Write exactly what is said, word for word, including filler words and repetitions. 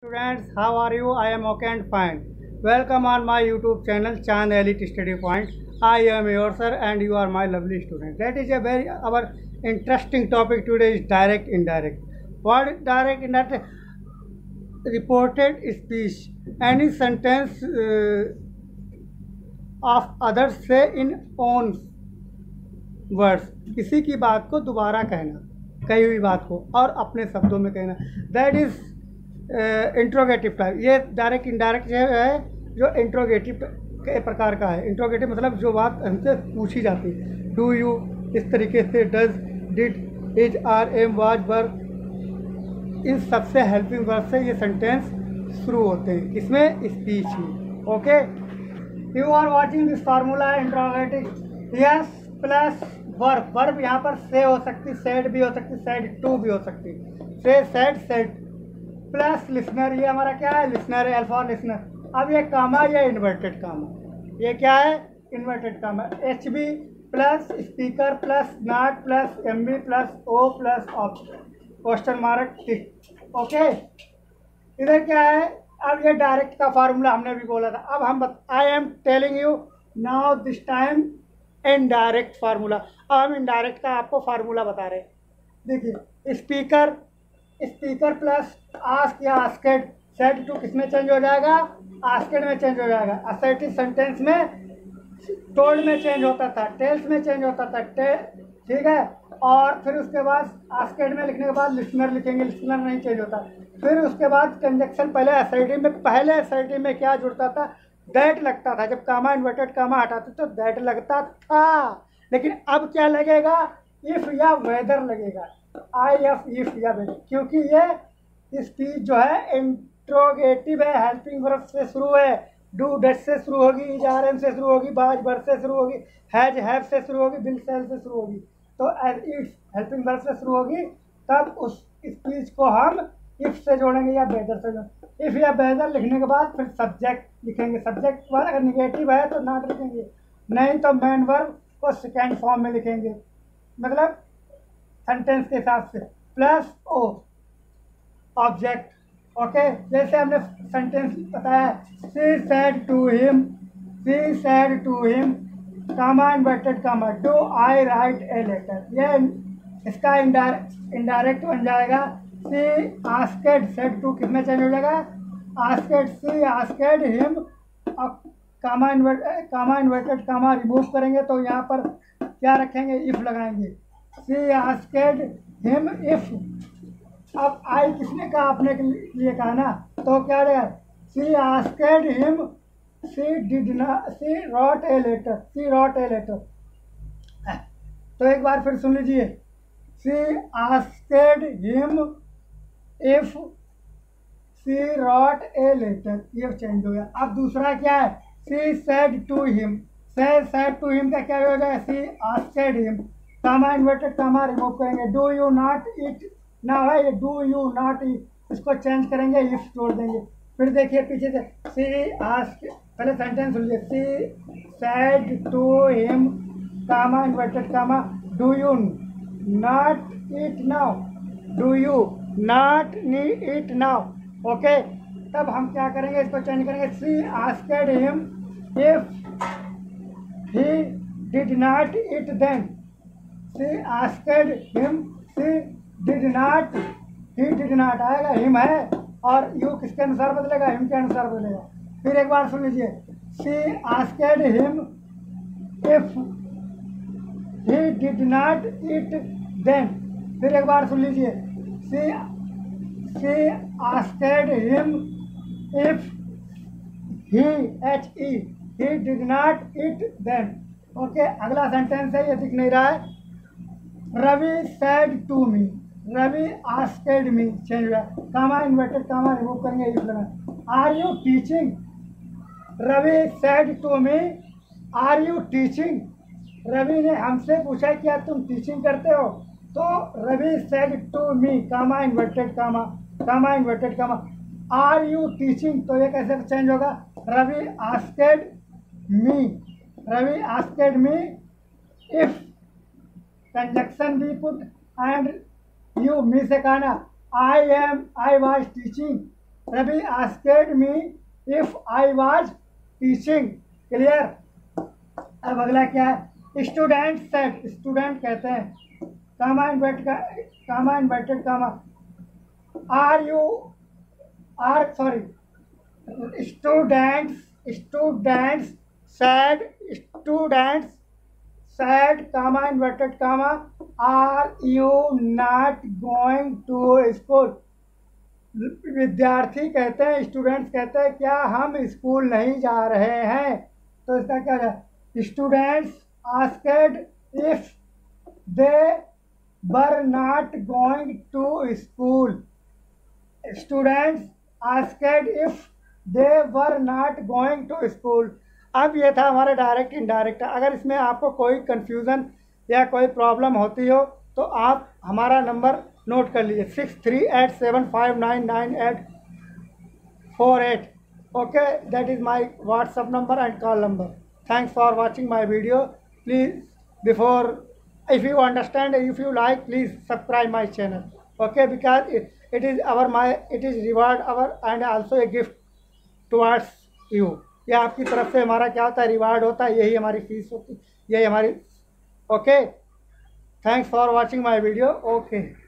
Students, how are you? I am okay and fine. Welcome on my YouTube channel Chand Elite Study Point. I am your sir and you are my lovely student. That is a very our interesting topic today is direct indirect. What is direct indirect? Reported speech. Any sentence uh, of others say in own words, किसी की बात को दोबारा कहना, कही हुई बात को और अपने शब्दों में कहना, दैट इज इंट्रोगेटिव टाइप। ये डायरेक्ट इनडायरेक्ट जो है जो इंट्रोगेटिव के प्रकार का है। इंट्रोगेटिव मतलब जो बात हमसे पूछी जाती है, डू यू, इस तरीके से, does, did, is, are, am, was, were, इन सबसे हेल्पिंग वर्ड से ये सेंटेंस शुरू होते हैं, इसमें स्पीच में। Okay, you are watching this formula interrogative. Yes plus verb, verb यहाँ पर से हो सकती, सेड भी हो सकती, सेड टू भी हो सकती, से, सेड, सेड प्लस लिसनर। ये हमारा क्या है? लिसनर है, अल्फा लिसनर। अब ये कामा, ये इन्वर्टेड कामा, ये क्या है? Inverted comma. H B plus speaker plus not plus M B plus O plus object, question mark, tick. Okay, इधर क्या है? अब ये डायरेक्ट का फार्मूला हमने भी बोला था। अब हम I am telling you now this time indirect formula. अब हम इनडायरेक्ट का आपको फार्मूला बता रहे हैं। देखिए, स्पीकर, स्पीकर प्लस आस्क या आस्केड, सेड टू किस में चेंज हो जाएगा? आस्केड में चेंज हो जाएगा। असर्टिव सेंटेंस में टोल्ड में चेंज होता था, टेल्स में चेंज होता था, टे ठीक है। और फिर उसके बाद आस्केड में लिखने के बाद लिसनर लिखेंगे, लिसनर नहीं चेंज होता। फिर उसके बाद कंजक्शन, पहले असर्टिव में, पहले असर्टिव में क्या जुड़ता था? दैट लगता था। जब कामा इन्वर्टेड कामा हटाते तो दैट लगता था, लेकिन अब क्या लगेगा? इफ या वेदर लगेगा। आई एफ, इफ या वेदर, क्योंकि ये स्पीच जो है इंट्रोगेटिव है, हेल्पिंग वर्ब से शुरू है, डू डेट से शुरू होगी, इज आर एम से शुरू होगी, बाज बर से शुरू होगी, हैज हैव से शुरू होगी, बिल सेल से शुरू होगी। तो एज इट्स हेल्पिंग वर्ब से शुरू होगी, तब उस स्पीच को हम इफ से जोड़ेंगे या बेदर से जोड़ेंगे। इफ या बेदर लिखने के बाद फिर सब्जेक्ट लिखेंगे। सब्जेक्ट वर्ब अगर निगेटिव है तो नॉट लिखेंगे, नहीं तो मेन वर्ब को सेकेंड फॉर्म में लिखेंगे, मतलब सेंटेंस के हिसाब से, प्लस ओ ऑब्जेक्ट। ओके, जैसे हमने सेंटेंस बताया, she said to him, she said to him, comma inverted comma, do I write a letter. ये इसका इनडायरेक्ट इनडायरेक्ट बन जाएगा। शी आस्केड, सेड टू किस में चेंज हो जाएगा? Asked, she asked him, comma invert comma inverted comma remove करेंगे तो यहाँ पर क्या रखेंगे? इफ लगाएंगे। She asked him if. अब आई किसने कहा? आपने के लिए कहा ना, तो क्या रहेगा? She asked him, she did not, she wrote a letter, she wrote a letter. तो एक बार फिर सुन लीजिए, she asked him if she wrote a letter, ये चेंज हो गया। अब दूसरा क्या है? She said to him, she said to him का क्या हो जाएगा? She asked him, comma inverted comma remove करेंगे, डू यू नॉट ईट ना है, ये डू यू नॉट ईट, इसको चेंज करेंगे, इफ जोड़ देंगे। फिर देखिए पीछे से, शी आस्क, पहले सेंटेंस सुनिए, she said to him, comma inverted comma, do you not eat now, do you not eat now. Okay, तब हम क्या करेंगे? इसको चेंज करेंगे। She asked him if he did not eat then, she asked him, she did not, he did not आएगा, him है, और you किसके अनुसार बदलेगा? हिम के अनुसार बदलेगा। फिर एक बार सुन लीजिए, she asked him if he did not eat then. फिर एक बार सुन लीजिए, she she asked him if he, H E, he did not eat then. Okay, अगला सेंटेंस है, ये दिख नहीं रहा है। Ravi said to me, Ravi asked me, change हुआ, कामा इन्वर्टेड कामा रिमूव करेंगे, इफ लगा। Are you teaching, Ravi said to me, are you teaching, Ravi ने हमसे पूछा क्या तुम टीचिंग करते हो, तो Ravi said to me, comma inverted comma, comma inverted comma, are you teaching, तो ये कैसे चेंज होगा? Ravi asked me, Ravi asked me if conjunction be put and you, me से कहना I am, I was teaching, Ravi asked me if I was teaching. Clear? अब अगला क्या है? स्टूडेंट सेट, स्टूडेंट कहते हैं comma inverted comma inverted comma are you are sorry students students said students said comma inverted comma are you not going to school. विद्यार्थी कहते हैं, students कहते हैं क्या हम स्कूल नहीं जा रहे हैं, तो इसका क्या है? Students asked if they were not going to school. Students asked if they were not going to school. अब ये था हमारा डायरेक्ट इनडायरेक्ट। अगर इसमें आपको कोई कन्फ्यूज़न या कोई प्रॉब्लम होती हो तो आप हमारा नंबर नोट कर लीजिए six three eight seven five nine nine eight four eight. Okay, that is my WhatsApp number and call number. Thanks for watching my video. Please, before, if you understand, if you like, please subscribe my channel. Okay, because it is our my it is reward our and also a gift towards you. ये आपकी तरफ से हमारा क्या होता है? Reward होता है, यही हमारी फीस होती है, यही हमारी। Okay, thanks for watching my video. Okay.